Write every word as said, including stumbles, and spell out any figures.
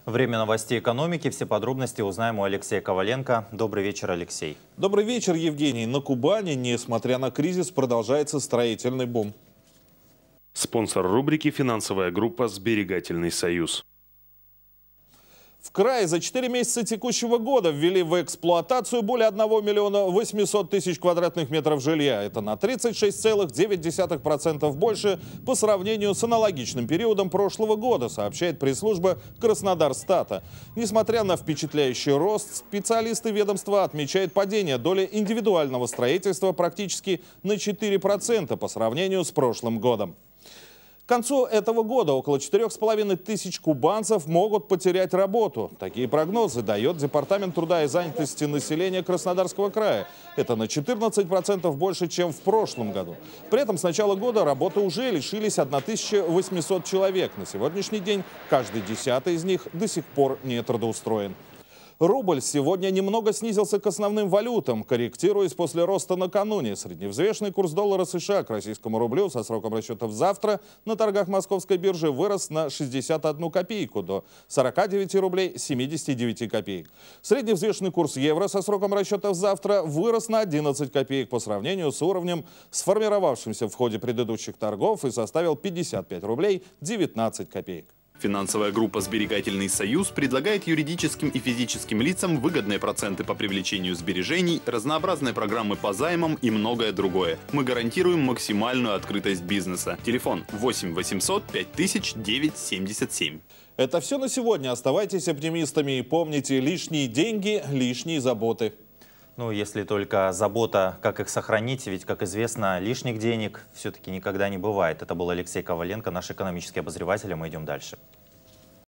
Время новостей экономики. Все подробности узнаем у Алексея Коваленко. Добрый вечер, Алексей. Добрый вечер, Евгений. На Кубани, несмотря на кризис, продолжается строительный бум. Спонсор рубрики – финансовая группа «Сберегательный союз». В крае за четыре месяца текущего года ввели в эксплуатацию более одного миллиона восьмисот тысяч квадратных метров жилья. Это на тридцать шесть целых девять десятых процента больше по сравнению с аналогичным периодом прошлого года, сообщает пресс-служба Краснодарстата. Несмотря на впечатляющий рост, специалисты ведомства отмечают падение доли индивидуального строительства практически на четыре процента по сравнению с прошлым годом. К концу этого года около четырёх с половиной тысяч кубанцев могут потерять работу. Такие прогнозы дает Департамент труда и занятости населения Краснодарского края. Это на четырнадцать процентов больше, чем в прошлом году. При этом с начала года работы уже лишились тысяча восемьсот человек. На сегодняшний день каждый десятый из них до сих пор не трудоустроен. Рубль сегодня немного снизился к основным валютам, корректируясь после роста накануне. Средневзвешенный курс доллара США к российскому рублю со сроком расчетов завтра на торгах Московской биржи вырос на шестьдесят одну копейку до сорока девяти рублей семидесяти девяти копеек. Средневзвешенный курс евро со сроком расчетов завтра вырос на одиннадцать копеек по сравнению с уровнем, сформировавшимся в ходе предыдущих торгов, и составил пятьдесят пять рублей девятнадцать копеек. Финансовая группа «Сберегательный союз» предлагает юридическим и физическим лицам выгодные проценты по привлечению сбережений, разнообразные программы по займам и многое другое. Мы гарантируем максимальную открытость бизнеса. Телефон восемь восемьсот пять тысяч девять семьдесят семь. Это все на сегодня. Оставайтесь оптимистами и помните: лишние деньги, лишние заботы. Ну, если только забота, как их сохранить, ведь, как известно, лишних денег все-таки никогда не бывает. Это был Алексей Коваленко, наш экономический обозреватель, и мы идем дальше.